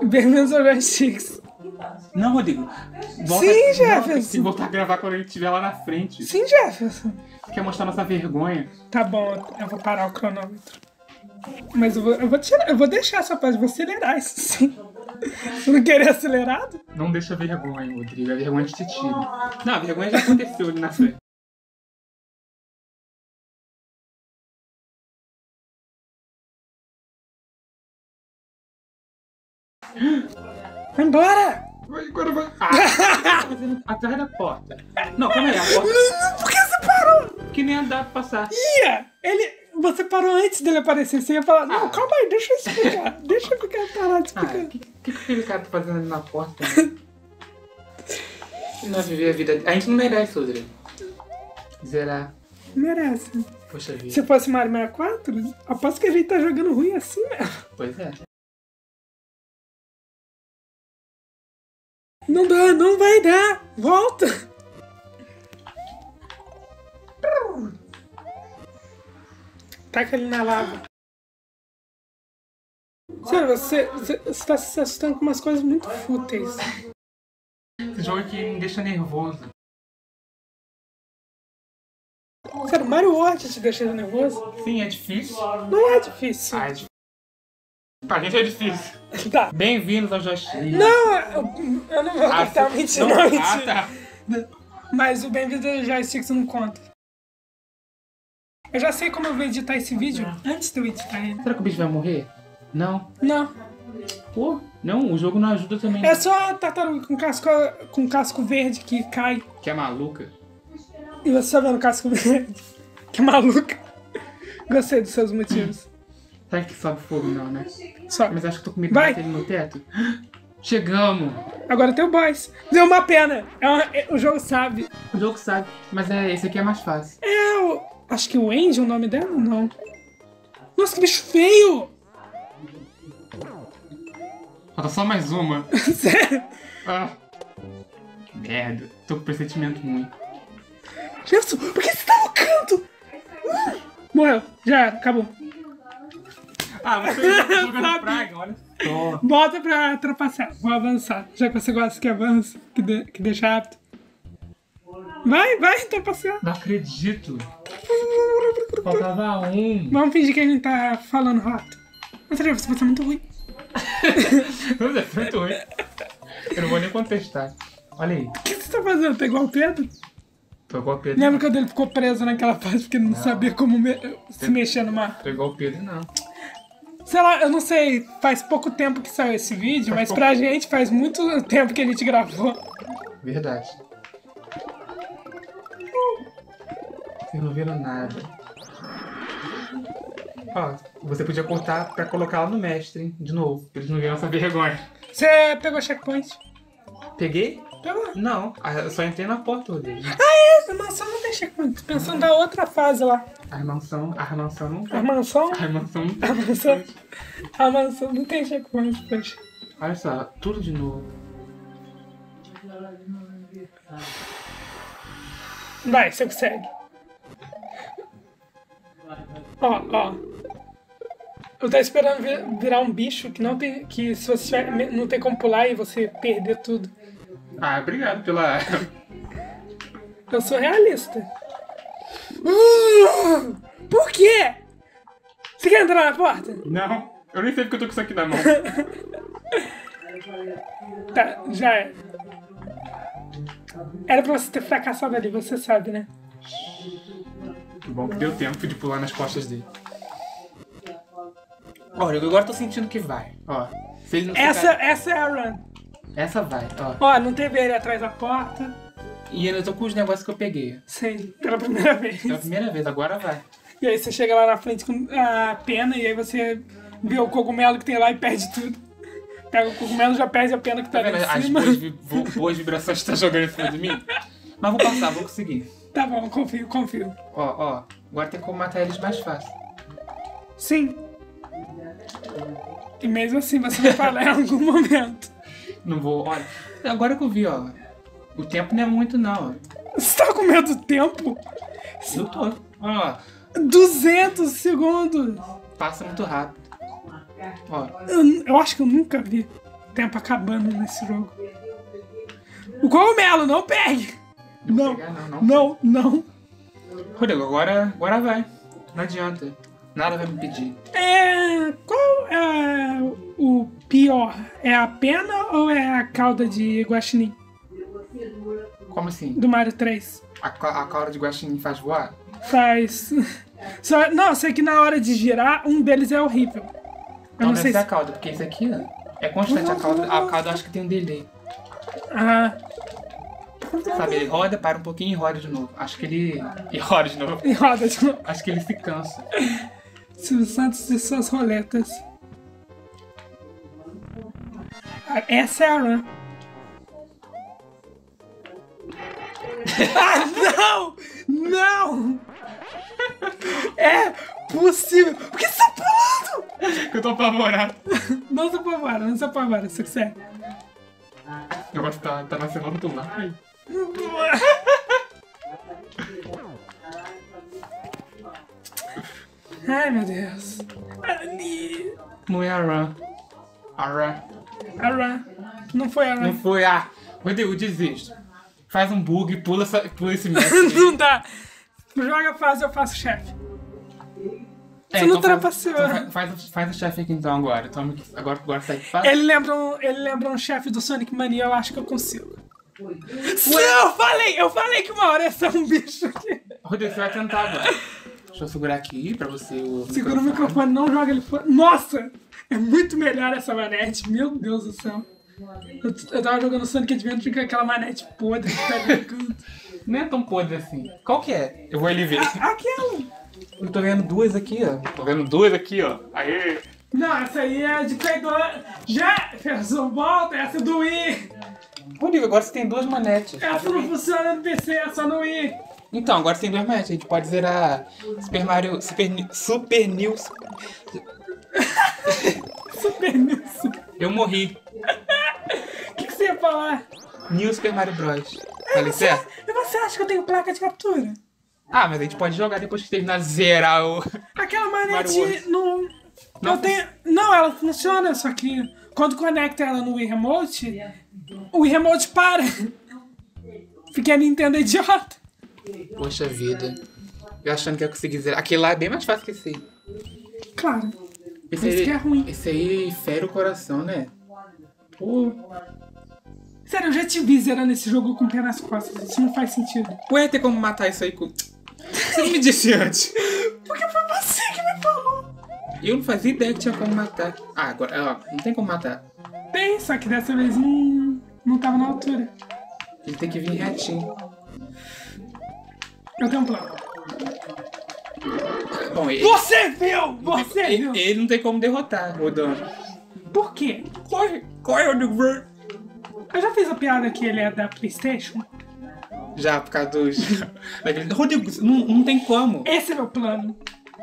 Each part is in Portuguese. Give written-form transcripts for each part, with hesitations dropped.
Bem-vindos ao Joysticks. Não, Rodrigo. Sim, Jefferson. Tem que voltar a gravar quando a gente estiver lá na frente. Sim, Jefferson. Quer mostrar nossa vergonha. Tá bom, eu vou parar o cronômetro. Mas eu vou deixar essa parte, vou acelerar isso sim. Você não querer acelerado? Não deixa vergonha, Rodrigo. A vergonha te tira. Não, a vergonha já aconteceu ali na frente. Vai embora! Agora vai. Tá fazendo atrás da porta. Não, calma aí, a porta. Por que você parou? Que nem dá pra passar. Você parou antes dele aparecer. Você ia falar, não, calma aí, deixa eu explicar. Deixa eu ficar parado explicando. O que aquele cara tá fazendo ali na porta? Não viver a vida. A gente não merece, Rodrigo. Zerar. Merece. Poxa vida. Se fosse Mario 64, aposto que a gente tá jogando ruim assim mesmo. Pois é. Não dá, não vai dar. Volta. Taca ele na lava. Sério, você tá se assustando com umas coisas muito fúteis. Esse jogo aqui me deixa nervoso. Sério, Mario World te deixa nervoso? Sim, é difícil. Não é difícil. É difícil. Pra gente é difícil. Tá. Bem-vindos ao Joysticks. Não, eu não vou contar mentira, não, mentira. Tá. Mas o bem-vindo ao Joysticks não conta. Eu já sei como eu vou editar esse vídeo antes de eu editar ele. Será que o bicho vai morrer? Não. Não. Pô, não, o jogo não ajuda também. É só a tartaruga com casco verde que cai. Que é maluca. E você tá vendo o casco verde? Que maluca. Gostei dos seus motivos. Será que sobe fogo não, né? Só. Mas acho que tô com medo de Vai. bater ele no teto. Chegamos. Agora tem o boss. Deu uma pena. O jogo sabe. O jogo sabe, mas esse aqui é mais fácil. Acho que o Andy é o nome dela? Não. Nossa, que bicho feio! Falta só mais uma. Sério? Ah. Que merda. Tô com pressentimento ruim. Jefferson, por que você tá no canto? Morreu. Já era. Acabou. Você tá jogando praga, olha só. Bota pra trapacear. Vou avançar. Já que você gosta que avança, que deixa rápido. Vai, trapacear. Não acredito. Faltava um. Vamos fingir que a gente tá falando rápido. Mas Jefferson, você é muito ruim. Mas é muito ruim. Eu não vou nem contestar. Olha aí. O que você tá fazendo? Tá igual o Pedro? Tô igual o Pedro. Lembra quando ele ficou preso naquela fase porque não sabia como se mexer no mar? Tô igual o Pedro, não. Sei lá, eu não sei, faz pouco tempo que saiu esse vídeo, mas pra gente faz muito tempo que a gente gravou. Verdade. Vocês não viram nada. Ó, você podia cortar pra colocar lá no mestre, hein? De novo, pra eles não verem essa vergonha. Você pegou checkpoint? Peguei? Pegou. Não, eu só entrei na porta, Rodrigo. A mansão não tem checkpoint. Tô pensando da outra fase lá. A mansão não tem. A mansão? A mansão não tem. A mansão não tem checkpoint, poxa. Olha só, tudo de novo. Vai, você consegue. Ó. Eu tô esperando virar um bicho que não tem. Que se você não tem como pular e você perder tudo. Obrigado pela... Eu sou realista. Por quê? Você quer entrar na porta? Não, eu nem sei porque eu tô com isso aqui na mão. Tá, já é. Era pra você ter fracassado ali, você sabe, né? Que bom que deu tempo de pular nas costas dele. Olha, eu agora tô sentindo que vai. Ó, se ele não Essa é a run. Essa vai, ó. Ó, não teve ele atrás da porta. E eu tô com os negócios que eu peguei. Sim, pela primeira vez. Pela primeira vez, agora vai. E aí você chega lá na frente com a pena e aí você vê o cogumelo que tem lá e perde tudo. Pega o cogumelo e já perde a pena que tá ali em cima. As boas vibrações que tá jogando em cima de mim. Mas vou passar, vou conseguir. Tá bom, confio. Ó, agora tem como matar eles mais fácil. Sim. E mesmo assim você vai falar em algum momento. Não vou, olha. Agora que eu vi, ó. O tempo não é muito, não. Você tá com medo do tempo? Eu tô. Ó. 200 segundos. Passa muito rápido. Ó. Eu acho que eu nunca vi. Tempo acabando nesse jogo. O cogumelo, não pegue! Não, não. Rodrigo, agora vai. Não adianta. Nada vai me impedir. Qual é o pior? É a pena ou é a cauda de guaxinim? Como assim? Do Mario 3. A cauda de guaxinim faz voar? Faz. Não, sei que na hora de girar, um deles é horrível. Eu Não não deve sei ser se... a cauda, porque isso aqui é constante. A cauda eu acho que tem um delay. Ah. Sabe, ele roda, para um pouquinho e roda de novo. Acho que ele... E roda de novo. E roda de novo. Acho que ele se cansa. Silvio Santos e suas roletas. Essa é a run. Não! Não! É possível! Por que você tá pulando? Eu tô apavorado. Não se apavora, isso que é. O negócio tá nascendo muito lá. Ai, meu Deus. Ali. Não é a run. A run. Não foi a run. Não foi a... Rodrigo, desisto. Faz um bug e pula esse mestre. Não dá. Joga fase, eu faço chefe. Você não trapaceou. Faz o chefe aqui então agora. Então, agora sai que faz. Ele lembra um chefe do Sonic Mania, eu acho que eu consigo. Sim, eu falei que uma hora ia ser um bicho aqui. Rodrigo, você vai tentar agora. Deixa eu segurar aqui pra você Segura o microfone, não joga ele fora. Nossa! É muito melhor essa manete, meu Deus do céu. Eu tava jogando Sonic Adventure com aquela manete podre que tá ali no canto. Não é tão podre assim. Qual que é? Eu vou ali ver. Aquela! Eu tô vendo duas aqui, ó. Aê! Não, essa aí é de Play 2. Jefferson, volta, essa é do Wii. Rodrigo, agora você tem duas manetes. Essa não funciona no PC, é só no Wii. Então, agora você tem duas manetes. A gente pode zerar Super Mario... Super News. Super News. Eu morri. O que você ia falar? New Super Mario Bros. Falei certo? E você acha que eu tenho placa de captura? Ah, mas a gente pode jogar depois que terminar de zerar o... Aquela manete não... Não, ela funciona, só que quando conecta ela no Wii Remote, o Wii Remote para. Fiquei a Nintendo idiota. Poxa vida. Eu achando que ia conseguir zerar. Aquele lá é bem mais fácil que esse aí. Claro. Esse Isso aí, que é ruim. Esse aí fere o coração, né? Pô. Sério, eu já te vi zerando esse jogo com o pé nas costas. Isso não faz sentido. Ué, tem como matar isso aí com... Você não me disse antes. Porque foi você que me falou. Eu não fazia ideia que tinha como matar. Ah, agora, ó, não tem como matar. Tem, só que dessa vez não tava na altura. Ele tem que vir retinho. Eu tenho um plano. Bom, Você viu! Você viu! Ele não tem como derrotar o dono. Por quê? Corre, Rodrigo. Eu já fiz a piada que ele é da PlayStation. Já, por causa dos... Rodrigo, não tem como. Esse é meu plano.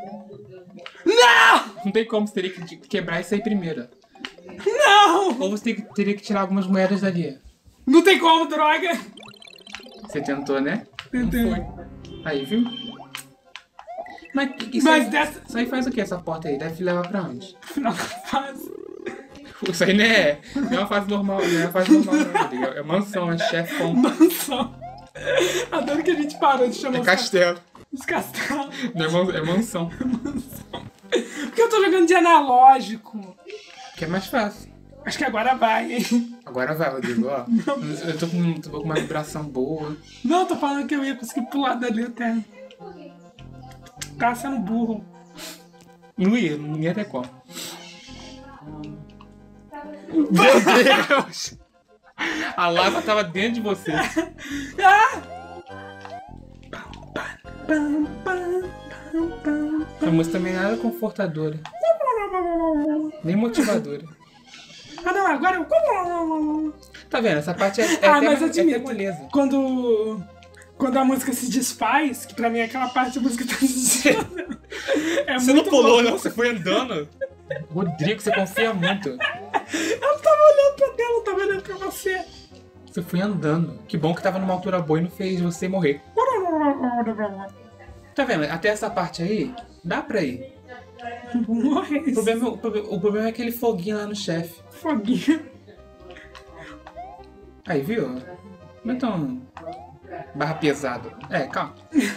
Não! Não tem como, você teria que quebrar isso aí primeiro. Não! Ou você teria que tirar algumas moedas dali. Não tem como, droga! Você tentou, né? Tentei. Não foi. Aí, viu? Mas isso aí faz o que, essa porta aí? Deve levar pra onde? Não faz. Isso aí não é uma fase normal, não é uma fase normal, não. É mansão, é chefão. Mansão. Adoro que a gente parou de chamar É castelo. os castelos. Não é mansão. Porque eu tô jogando de analógico. Que é mais fácil. Acho que agora vai, hein? Agora vai, Rodrigo, ó. Eu tô com uma vibração boa. Não, tô falando que eu ia conseguir pular dali até. Tá sendo burro. Não ia ter como. Meu Deus! A lava tava dentro de você. A música também não é nada confortadora. Nem motivadora. Ah, não, agora eu... Tá vendo? Essa parte mas admito, moleza. quando a música se desfaz, que pra mim é aquela parte da música que tá se desfazendo. Você não pulou, não? Você foi andando? Rodrigo, você confia muito. Eu não tava olhando pra dela, eu tava olhando pra você. Você foi andando. Que bom que tava numa altura boa e não fez você morrer. Tá vendo? Até essa parte aí, dá pra ir. Morrer. O problema é aquele foguinho lá no chefe. Foguinho. Aí, viu? Não é tão... barra pesado. Calma.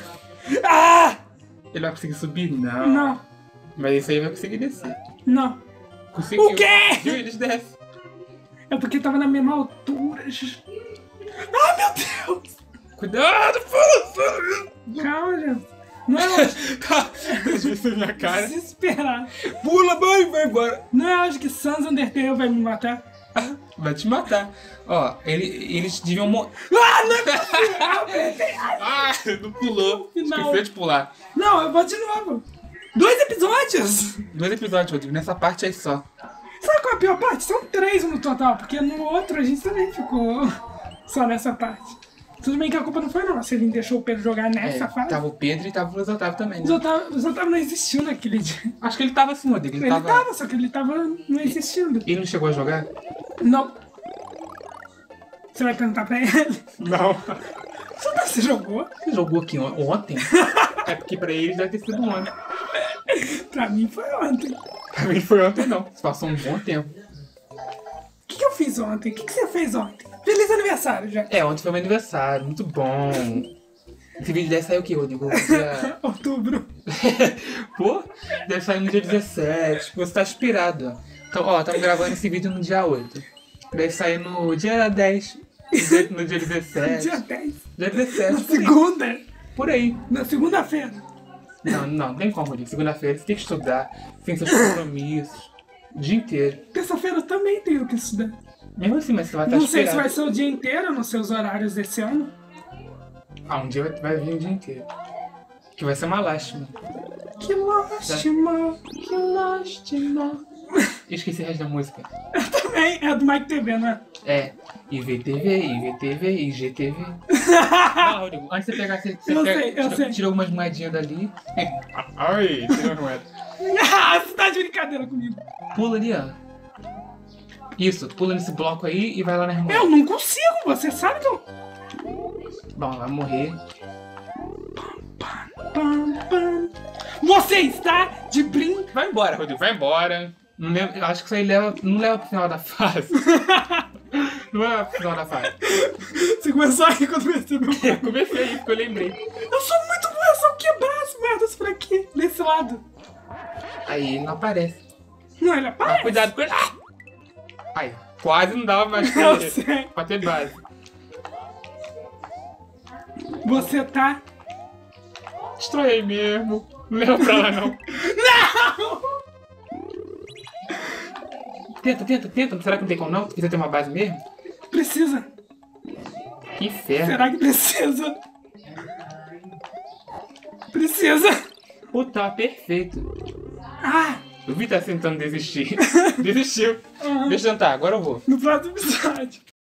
Ah! Ele vai conseguir subir? Não. Não. Mas esse aí vai conseguir descer. Não. Conseguiu. O quê? Viu? Eles descem. É porque tava na mesma altura. Ah, meu Deus! Cuidado, pula! Calma, gente. Não é lógico. Isso na minha cara. Desesperado. Pula, mãe, vai embora. Não é lógico que Sans Undertale vai me matar. Vai te matar. Ó, eles deviam morrer. Ah, não é possível! Ah, não pulou. Final. Esqueceu de pular. Não, eu vou de novo. 2 episódios? 2 episódios, Rodrigo. Nessa parte aí só. Sabe qual é a pior parte? São 3 no total, porque no outro a gente também ficou só nessa parte. Tudo bem que a culpa não foi nossa, ele deixou o Pedro jogar nessa fase. Tava o Pedro e tava o Luiz Otávio também, né? Os Otávio não existiu naquele dia. Acho que ele tava assim, Rodrigo. Ele tava, só que ele tava não existindo. Ele não chegou a jogar? Não. Você vai perguntar pra ele? Não. Você jogou? Você jogou aqui ontem? É porque pra eles deve ter sido ontem. Pra mim foi ontem. Pra mim foi ontem não. Se passou um bom tempo. O que eu fiz ontem? O que você fez ontem? Feliz aniversário, já. Ontem foi meu aniversário. Muito bom. Esse vídeo deve sair o quê, Rodrigo? Dia... Outubro. Pô, deve sair no dia 17. Você tá inspirado, ó. Então, ó, estamos gravando esse vídeo no dia 8. Deve sair no dia 10. No dia 17. Dia 10. Dia 17. Na segunda. Por aí. Na segunda-feira. Não tem como, Rodrigo. Segunda-feira você tem que estudar. Tem seus compromissos. O dia inteiro. Terça-feira eu também tenho que estudar. Mesmo assim, mas você vai estar Não sei se inspirado. vai ser o dia inteiro nos seus horários desse ano. Um dia vai vir o dia inteiro. Que vai ser uma lástima. Que lástima. Que lástima. Eu esqueci o resto da música. Eu também. É do Mike TV, né? É. IVTV, IGTV. Não, Rodrigo, antes de você pegar, você Eu sei. tira algumas moedinhas dali. Ai, tira uma moeda. Ah, você tá de brincadeira comigo. Pula ali, ó. Isso, pula nesse bloco aí e vai lá na remoção. Eu não consigo, você sabe que eu... Bom, vai morrer. Pam, pam. Você está de brincadeira. Vai embora, Rodrigo, vai embora. Não lembro, eu acho que isso aí não leva pro final da fase. Não leva pro final da fase. Você começou a rir quando percebeu. Eu comecei aí, porque eu lembrei. Eu sou muito bom, é só quebrar as merdas por aqui, desse lado. Aí ele não aparece. Não, ele Mas aparece. cuidado com ele. Ah! Aí, quase não dava mais pra Eu sei. pra ter base. Você tá... Destrói aí mesmo. Não leva pra lá, não. Não! Tenta. Será que não tem como não? Precisa ter uma base mesmo? Precisa. Que inferno. Será que precisa? Precisa. Pô, tá perfeito. Ah, Eu vi tá tentando desistir. Desistiu. Deixa eu jantar, agora eu vou. no próximo episódio.